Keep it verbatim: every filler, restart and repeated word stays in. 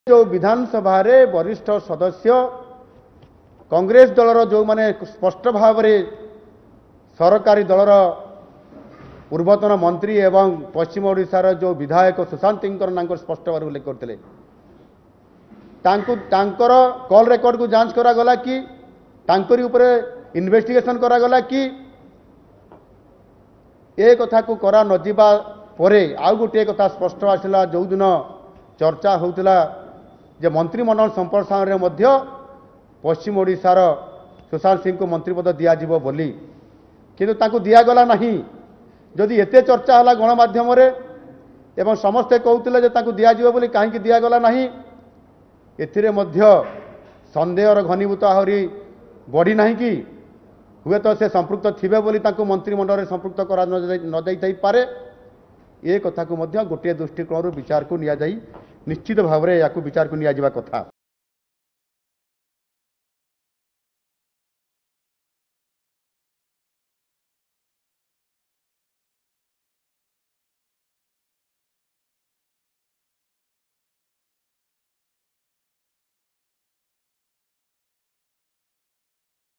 जो विधानसभा रे वरिष्ठ सदस्य कांग्रेस दलर जो माने स्पष्ट भाव में सरकारी दलर पूर्वतन मंत्री एवं पश्चिम ओडिशार जो विधायक सुशांत सिंह स्पष्ट भाव उल्लेख करते कॉल रेकर्ड को जांच करागला कि तांकरी उपरे इन्वेस्टिगेशन करागला कि ए कथा को करा नजिबा परे आउ गोटे कथा स्पष्ट आसला जो दिन चर्चा होउतला जे मंत्रिमंडल संप्रसारण मध्य पश्चिम ओडिशार सुशांत सिंह को मंत्रिपद दिया जिवो बोली किंतु तांको दिया गला नहीं। जदि एते चर्चा हला गणमाध्यम रे एवं समस्ते कहउतले जे तांको दिया जिवो बोली काहे कि दिया गला नहीं एथिरे मध्य संदेहर घनीभूत आहरी बढ़ी नहीं कि हुए तो से संपृक्त थिबे बोली तांको मंत्रिमंडल रे संपृक्त करा न जाई थाई पारे ए कथा को मध्य गोटे दृष्टिकोण विचार को निया जाई निश्चित भाव में या विचार को निया जिबा कथा।